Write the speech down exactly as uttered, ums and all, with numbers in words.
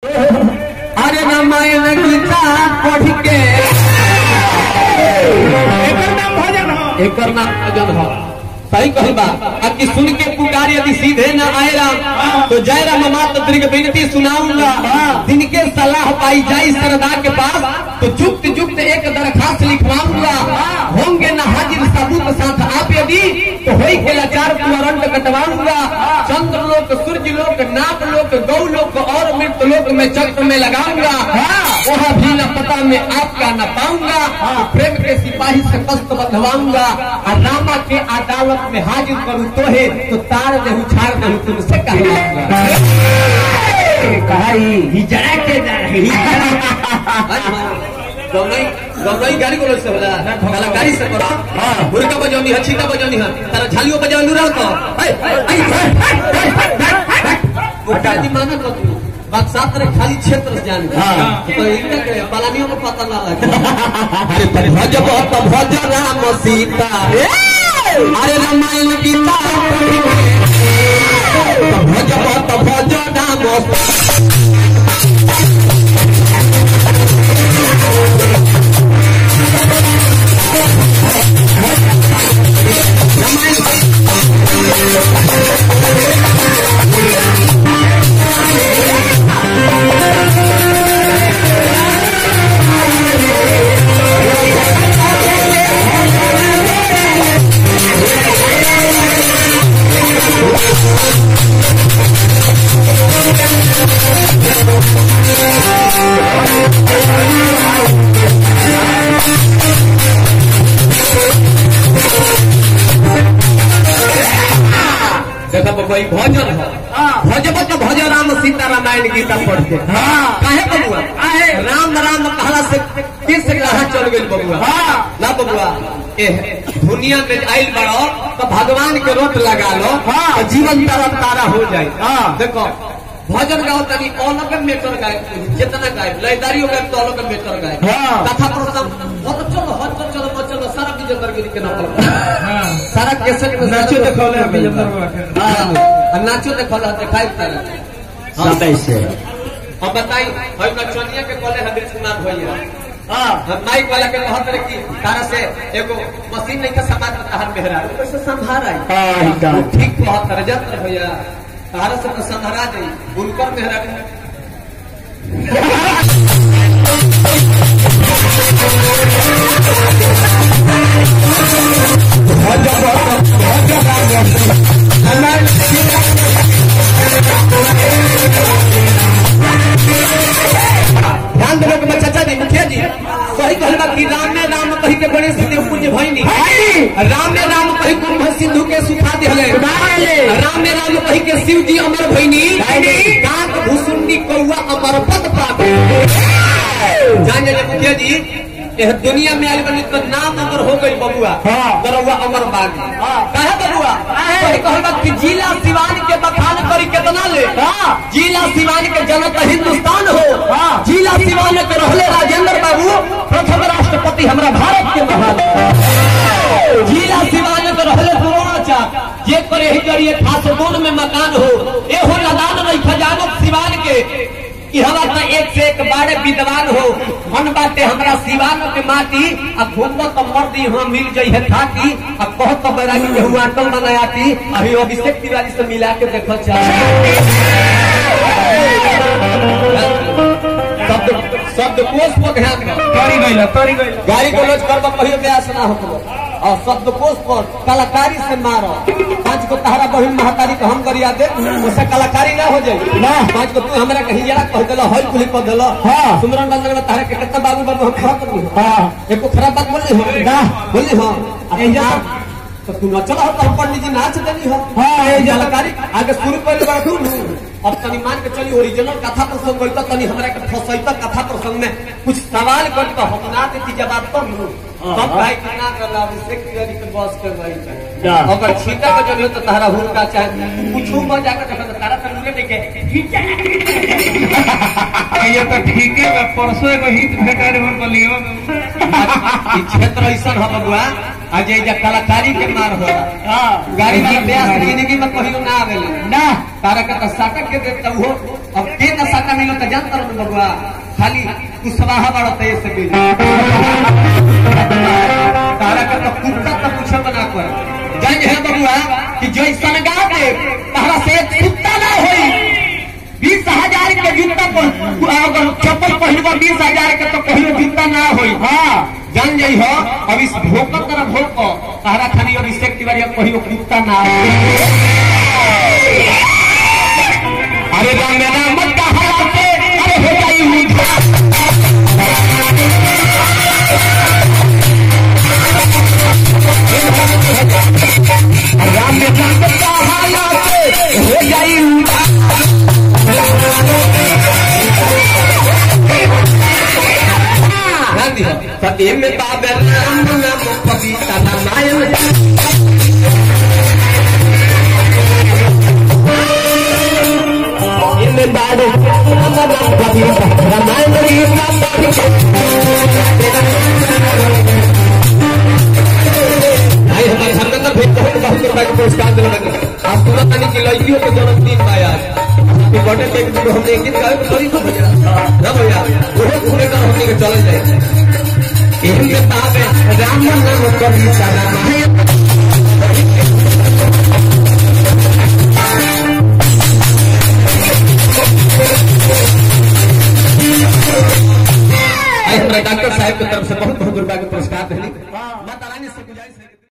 अरे रामायण गीता पढ़ के एकर नाम भजन हो, एकर नाम भजन हो। सही कहल बा। अब की सुन के पुकार यदि सीधे न आए राम तो जय राम मात दीर्घ विनती सुनाऊंगा। दिन के सलाह पाई जाई सरदार के पास तो जुक्त जुक्त एक दरखास्त लिखवाऊंगा। होंगे न हाजिर सबूत साथ आप यदि तो होई के लाचार वारंट कटवाऊंगा। चंद्र लोक सूर्य लोक नाग लोक गौ लोक और मृत लोक में चक्र में लगाऊंगा। वहाँ भी न पता में आपका न पाऊंगा। प्रेम के सिपाही से कष्ट बंधवाऊंगा और रामा के अदालत में हाजिर करूँ तो है तो तार देहू छाड़ देहू तुमसे कहलाऊंगा। कहा जरा के गौरई गाड़ी को से होला कलाकारी से करो। हां हुरका बजौनी है, छीटा बजौनी है, तारा झालियो बजौनी रहो तो ओटा दी माना को बक्सात रे खाली क्षेत्र से जान। हां तो इनका के पलानियों को पता ना लगे। अरे भज बहुत भज राम सीता अरे रामायण गीता भज बहुत भज राम कोई भजन है। भजब तो भज राम सीता रामायण गीता पढ़ते। काहे बबुआ राम राम कहला से किस कहा चल गई बबुआ। ना बबुआ दुनिया में आयल बड़ो तो भगवान के रोट लगा लो तो जीवन तारा तारा हो जाए। देखो भजन गाओ तनी अलग मेटर गाय जितना गाय लयदारियों गाय तो अलग मेटर गाय कथा प्रसंग बहुत चलो हट चलो मत चलो सारा विजेंद्र गिरी के नकल सारा कैसेट में नाचो देखौले विजेंद्र हां नाचो देखौले दिखाई तारा सब ऐसे। अब बताई हम नचनिया के कहले हबीर कुमार भैया हां माइक वाला के कहत रहे कि तारा से एगो मशीन नहीं का समाज में तहर मेहरा कैसे संभार आई। हां ठीक कहत रहे जंत्र भैया तारा से तो संहरा दे उनकर मेहरा ध्यान देने के चाचा जी मुखिया जी सही कहला कि राम ने राम कही के गणेश देव पूज्य भइनी राम ने राम कही कुंभ सिंधु के सुखा दिहले राम ने राम कही के शिव जी अमर भइनी काक भूसुंडी कौआ अमर पद पावे। जान जाने मुखिया जी यह दुनिया में आयल बनी तो नाम अमर हो गई बबुआ दरवा अमर बाग कहे बबुआ सही कहला कि जिला सिवान के बखान करी कितना ले जिला सिवान के जनक हिंदुस्तान हो जिला सिवान के रहले राजेंद्र बाबू प्रथम राष्ट्रपति हमारा भारत के महान जिला सिवान के रहले द्रोणाचार्य जे करे ही करिए खासमोन में मकान हो ए हो लदान नहीं खजानत सिवान के कि हवा तो एक से एक बारे विद्वान हो मन बाटे हमरा सिवान के माटी अब घूमो तो मर्दी हुआ मिल जाई है थाकी अब बहुत तो बैरागी के हुआ अटल बनायाती अभी अभिषेक तिवारी से मिला के देखो चाहिए शब्द शब्द कोश पर ध्यान करी गई करी गई गाड़ी को लोच करब कहियो ब्यास ना हो और शब्द कोश पर कलाकारी से मारो पांच को तहरा बहिन महतारी को हम करिया दे उससे कलाकारी ना हो जाए ना पांच को तू हमरा कहीं जरा कह देलो हई कुली कर देलो हां सुमरन बंदर में तहरा के कितना बाबू बाबू हम खराब कर दी हां एको खराब बात बोल हो ना बोली हां एजा तो तू न चला हो पंडित जी नाच देनी हो हां ए कलाकारी आगे शुरू कर बड़ा तू अब तनी मान के चली ओरिजिनल कथा प्रसंग गई तो तनी हमरा के फसैता कथा प्रसंग में कुछ सवाल कर तो हम ना देती जवाब तो तब भाई कितना कर ला अभिषेक तिवारी के बॉस के भाई अगर छीटा के जब तो तारा हुरका चाहे पूछू म जाकर देखो तारा तनुले देखे ठीक है ये तो ठीक है परसों एगो हित भेटारे भर बलियो ई क्षेत्र ऐसा ह बबुआ अजय जा कलाकारी के मार हो गाड़ी वाला ब्यास जिंदगी में कहियो ना आवेले ना तारा का साटा के देता हो अब के ना साटा मिलो त जानता रहो बबुआ खाली कुशवाहा बड़ा तेज से मिल तारा का तो कुत्ता तो पूछे बना कर जान है बबुआ कि जैसन गांव के तारा से कुत्ता ना होई बीस हजार के जूता पर अगर चप्पल पहनबा बीस हजार के तो कहियो जूता ना होई हां जान जाई हो अब इस भोकत तरह भोक तारा खानी और इसे तिवारी कहियो कुत्ता ना अरे राम नाम कहा के अरे हो जाई राम नाम कहा के हो जाई पति में बाबे राम नाम पविता रामायण इनमें बाबे राम नाम पविता रामायण भाई हमारे घर में तो भेज बहुत बहुत रुपए का पुरस्कार दिलवाने आज तुरंत आने की लड़कियों के जन्मदिन पाया बर्थडे केक हमने एक दिन का थोड़ी ना भैया ना भैया बहुत पूरे का हमने के चले जाए इनमें बाबे राम नाम पविता रामायण डॉक्टर साहब की तरफ से